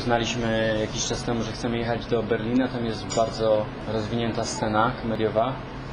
uznaliśmy jakiś czas temu, że chcemy jechać do Berlina. Tam jest bardzo rozwinięta scena komediowa.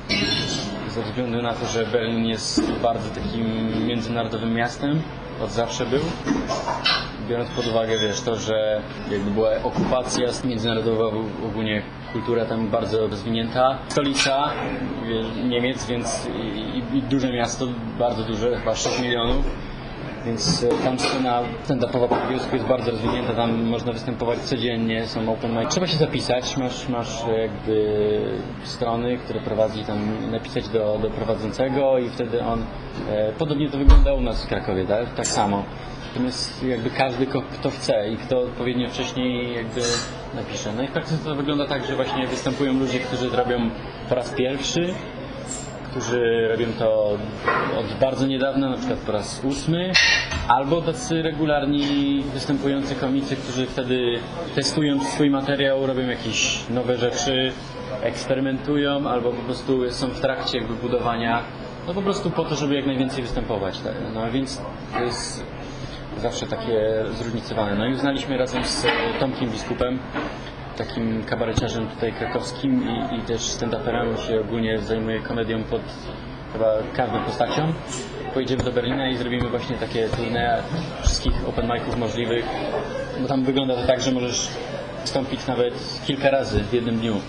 Ze względu na to, że Berlin jest bardzo takim międzynarodowym miastem, od zawsze był. Biorąc pod uwagę, to, że jakby była okupacja międzynarodowa, ogólnie kultura tam bardzo rozwinięta. Stolica Niemiec, więc i duże miasto, bardzo duże, chyba 6 milionów. Więc tam scena stand-upowa po angielsku jest bardzo rozwinięta, tam można występować codziennie, są open mic. Trzeba się zapisać, masz jakby strony, które prowadzi tam, napisać do prowadzącego i wtedy on, podobnie to wygląda u nas w Krakowie, tak samo. Natomiast jakby każdy, kto chce i kto odpowiednio wcześniej jakby napisze. No i w praktyce to wygląda tak, że właśnie występują ludzie, którzy to robią po raz pierwszy, którzy robią to od bardzo niedawna, na przykład po raz 8, albo tacy regularni występujący komicy, którzy wtedy testując swój materiał robią jakieś nowe rzeczy, eksperymentują, albo po prostu są w trakcie jakby budowania, no po prostu po to, żeby jak najwięcej występować. Tak? No więc to jest zawsze takie zróżnicowane. No i uznaliśmy razem z Tomkiem Biskupem, takim kabareciarzem tutaj krakowskim i też stand-uperem, się ogólnie zajmuje komedią pod chyba każdą postacią. Pojedziemy do Berlina i zrobimy właśnie takie tournée wszystkich open miców możliwych, bo tam wygląda to tak, że możesz wystąpić nawet kilka razy w jednym dniu.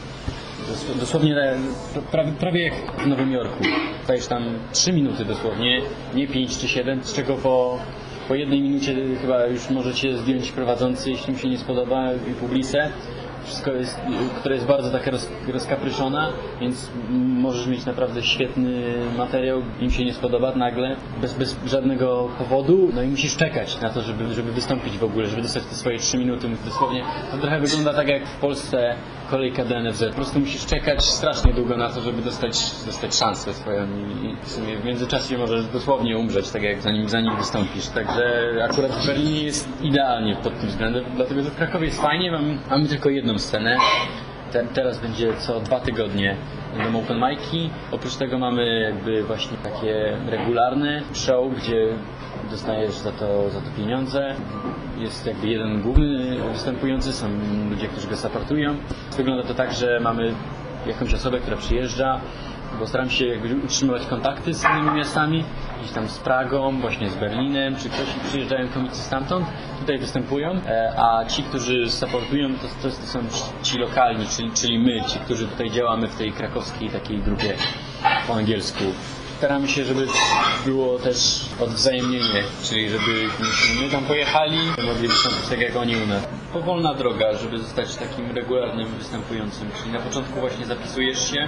Dosłownie prawie jak w Nowym Jorku. Stajesz tam 3 minuty dosłownie, nie 5 czy 7, z czego po 1 minucie chyba już możecie zdjąć prowadzący, jeśli mi się nie spodoba, i publicę. Wszystko jest, która jest bardzo taka rozkapryszona, więc możesz mieć naprawdę świetny materiał, im się nie spodoba nagle, bez żadnego powodu, no i musisz czekać na to, żeby wystąpić w ogóle, żeby dostać te swoje 3 minuty, dosłownie. To trochę wygląda tak jak w Polsce kolejka do NFZ. Po prostu musisz czekać strasznie długo na to, żeby dostać szansę swoją i w sumie w międzyczasie możesz dosłownie umrzeć, tak jak zanim wystąpisz. Także akurat w Berlinie jest idealnie pod tym względem, dlatego że w Krakowie jest fajnie, mamy tylko jedną scenę. Teraz będzie co 2 tygodnie będą open mic'i. Oprócz tego mamy jakby właśnie takie regularne show, gdzie dostajesz za to pieniądze. Jest jakby jeden główny występujący, są ludzie, którzy go supportują. Wygląda to tak, że mamy jakąś osobę, która przyjeżdża, bo staram się jakby utrzymywać kontakty z innymi miastami, gdzieś tam z Pragą, właśnie z Berlinem, czy ktoś, przyjeżdżają komicy stamtąd, tutaj występują, a ci, którzy supportują, to są ci lokalni, czyli my, ci, którzy tutaj działamy w tej krakowskiej takiej grupie po angielsku. Staramy się, żeby było też odwzajemnienie, czyli żeby my tam pojechali, mogli wystąpić tak jak oni u nas. Powolna droga, żeby zostać takim regularnym występującym, czyli na początku właśnie zapisujesz się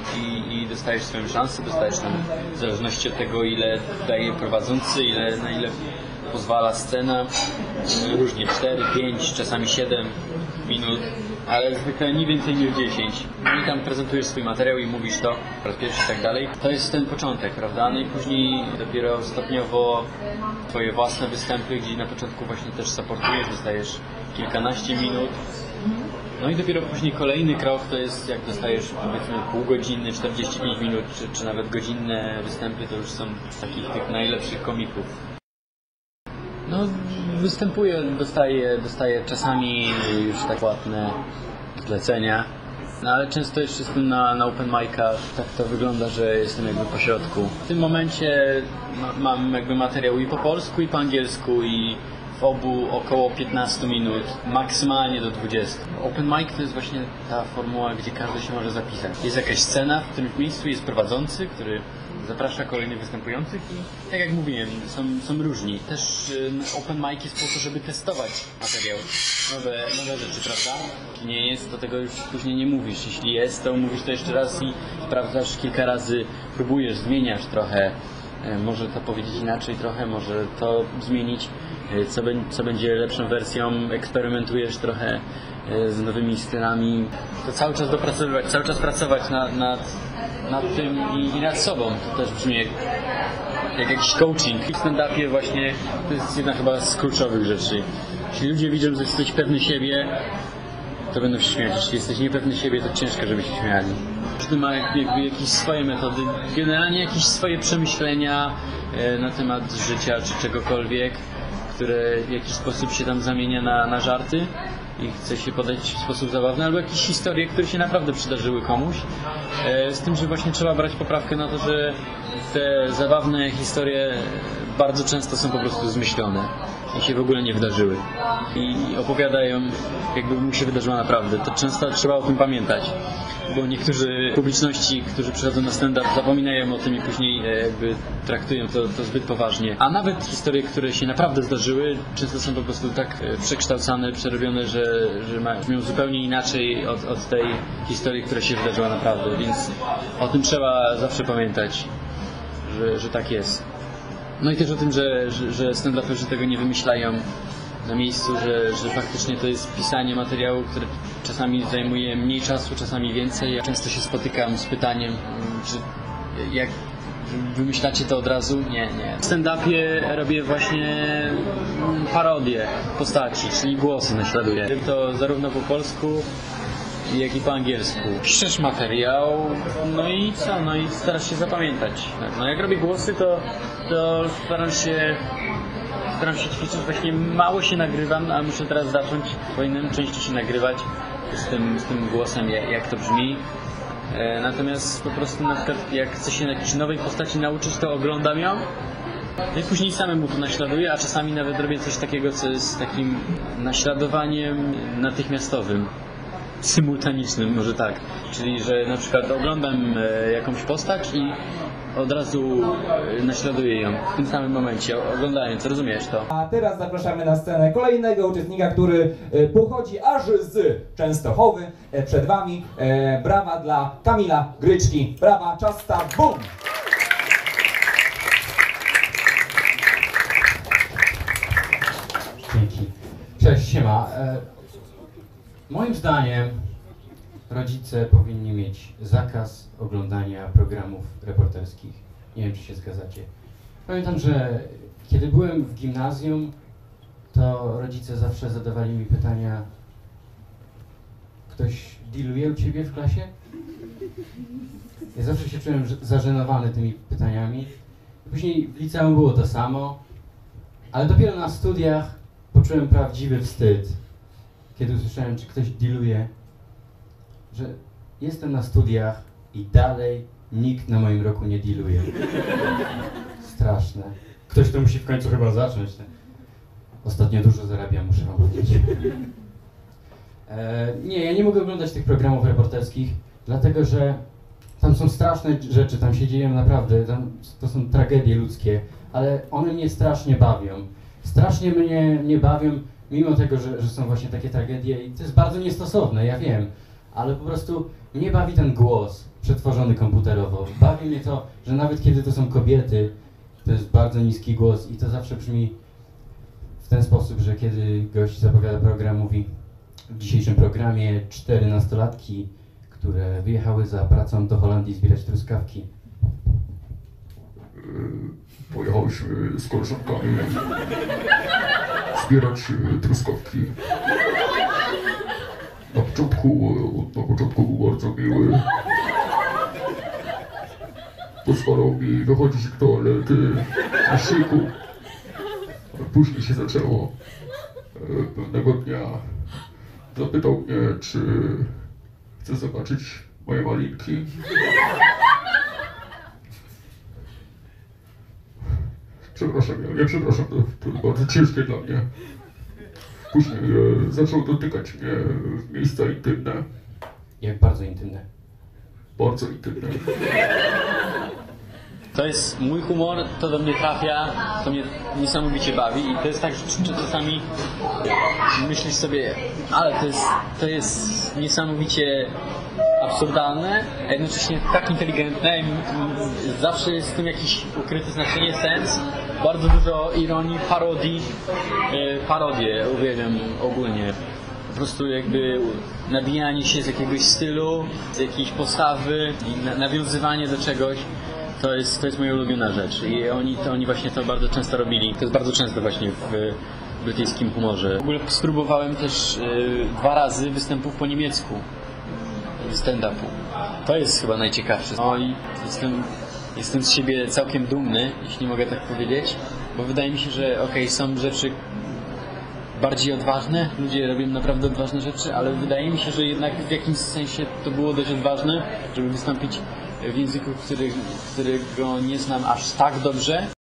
i dostajesz swoją szansę, dostajesz tam w zależności od tego, ile daje prowadzący, na ile pozwala scena, różnie 4, 5, czasami 7 minut, ale zwykle nie więcej niż 10. I tam prezentujesz swój materiał i mówisz to po raz pierwszy i tak dalej. To jest ten początek, prawda? No i później dopiero stopniowo twoje własne występy, gdzie na początku właśnie też supportujesz, dostajesz kilkanaście minut. No i dopiero później kolejny krok to jest, jak dostajesz powiedzmy półgodzinny, 45 minut, czy nawet godzinne występy, to już są takich tych najlepszych komików. No, występuję, dostaję czasami już tak płatne zlecenia, no ale często jeszcze jestem na open mic'ach, tak to wygląda, że jestem jakby po środku. W tym momencie mam jakby materiał i po polsku, i po angielsku, i w obu około 15 minut, maksymalnie do 20. Open mic to jest właśnie ta formuła, gdzie każdy się może zapisać. Jest jakaś scena, w którymś miejscu jest prowadzący, który zaprasza kolejnych występujących i tak jak mówiłem, są różni. Też open mic jest po to, żeby testować materiał, nowe rzeczy, prawda? Jeśli nie jest, to tego już później nie mówisz. Jeśli jest, to mówisz to jeszcze raz i sprawdzasz kilka razy, próbujesz, zmieniasz trochę. Może to powiedzieć inaczej trochę, może to zmienić, co będzie lepszą wersją, eksperymentujesz trochę z nowymi stylami. To cały czas dopracowywać, cały czas pracować nad tym i nad sobą. To też brzmi jak jakiś coaching. W stand-upie właśnie to jest jedna chyba z kluczowych rzeczy. Jeśli ludzie widzą, że jesteś pewny siebie, to będą się śmiać. Jeśli jesteś niepewny siebie, to ciężko, żeby się śmiali. Każdy ma jakby jakieś swoje metody, generalnie jakieś swoje przemyślenia na temat życia czy czegokolwiek, które w jakiś sposób się tam zamienia na żarty i chce się podać w sposób zabawny, albo jakieś historie, które się naprawdę przydarzyły komuś. Z tym, że właśnie trzeba brać poprawkę na to, że te zabawne historie bardzo często są po prostu zmyślone i się w ogóle nie wydarzyły. I opowiadają, jakby mu się wydarzyło naprawdę. To często trzeba o tym pamiętać, bo niektórzy publiczności, którzy przychodzą na stand-up, zapominają o tym i później jakby traktują to zbyt poważnie. A nawet historie, które się naprawdę zdarzyły, często są po prostu tak przekształcane, przerobione, że brzmią zupełnie inaczej od tej historii, która się wydarzyła naprawdę. Więc o tym trzeba zawsze pamiętać, że tak jest. No i też o tym, że stand-uperzy tego nie wymyślają na miejscu, że faktycznie to jest pisanie materiału, które czasami zajmuje mniej czasu, czasami więcej. Ja często się spotykam z pytaniem, czy jak wymyślacie to od razu? Nie. W stand-upie robię właśnie parodię postaci, czyli głosy naśladuję. To zarówno po polsku, jak i po angielsku. Piszesz materiał, no i co? No i starasz się zapamiętać. No jak robię głosy, to staram się ćwiczyć. Właśnie mało się nagrywam, ale muszę teraz zacząć. Powinienem częściej się nagrywać z tym głosem, jak to brzmi. Natomiast po prostu na przykład jak chcę się jakiejś nowej postaci nauczyć, to oglądam ją. No i później samemu to naśladuję, a czasami nawet robię coś takiego, co jest takim naśladowaniem natychmiastowym. Symultanicznym, może tak. Czyli, że na przykład oglądam jakąś postać i od razu naśladuję ją w tym samym momencie, oglądając, rozumiesz to? A teraz zapraszamy na scenę kolejnego uczestnika, który pochodzi aż z Częstochowy. Przed wami brawa dla Kamila Gryczki. Brawa, czas start, bum! Dzięki. Cześć, siema. Moim zdaniem rodzice powinni mieć zakaz oglądania programów reporterskich. Nie wiem, czy się zgadzacie. Pamiętam, że kiedy byłem w gimnazjum, to rodzice zawsze zadawali mi pytania: ktoś dealuje u ciebie w klasie? Ja zawsze się czułem zażenowany tymi pytaniami. Później w liceum było to samo, ale dopiero na studiach poczułem prawdziwy wstyd, kiedy usłyszałem, czy ktoś dealuje, że jestem na studiach i dalej nikt na moim roku nie dealuje. Straszne. Ktoś to musi w końcu chyba zacząć. Ostatnio dużo zarabiam, muszę wam powiedzieć. Nie, ja nie mogę oglądać tych programów reporterskich, dlatego że tam są straszne rzeczy, tam się dzieją naprawdę, to są tragedie ludzkie, ale one mnie strasznie bawią. Strasznie mnie bawią, mimo tego, że są właśnie takie tragedie i to jest bardzo niestosowne, ja wiem, ale po prostu mnie bawi ten głos przetworzony komputerowo. Bawi mnie to, że nawet kiedy to są kobiety, to jest bardzo niski głos i to zawsze brzmi w ten sposób, że kiedy gość zapowiada program, mówi: w dzisiejszym programie 4 nastolatki, które wyjechały za pracą do Holandii zbierać truskawki. Pojechałyśmy z koleżankami zbierać truskawki. Na początku był bardzo miły. Pozwalał mi wychodzić do toalety na siku. Później się zaczęło. Pewnego dnia zapytał mnie, czy chcę zobaczyć moje malinki. Przepraszam, ja przepraszam, to bardzo ciężkie dla mnie. Później zaczął dotykać mnie w miejsca intymne. Jak bardzo intymne? Bardzo intymne. To jest mój humor, to do mnie trafia, to mnie niesamowicie bawi i to jest tak, że czasami myślisz sobie, ale to jest niesamowicie absurdalne, a jednocześnie tak inteligentne, zawsze jest w tym jakiś ukryty znaczenie, sens, bardzo dużo ironii, parodie uwielbiam ogólnie. Po prostu jakby nabijanie się z jakiegoś stylu, z jakiejś postawy i nawiązywanie do czegoś. To jest moja ulubiona rzecz i oni właśnie to bardzo często robili. To jest bardzo często właśnie w brytyjskim humorze. W ogóle spróbowałem też 2 razy występów po niemiecku, stand-upu. To jest chyba najciekawsze. No i jestem z siebie całkiem dumny, jeśli mogę tak powiedzieć, bo wydaje mi się, że są rzeczy, bardziej odważne. Ludzie robią naprawdę odważne rzeczy, ale wydaje mi się, że jednak w jakimś sensie to było dość odważne, żeby wystąpić w języku, którego nie znam aż tak dobrze.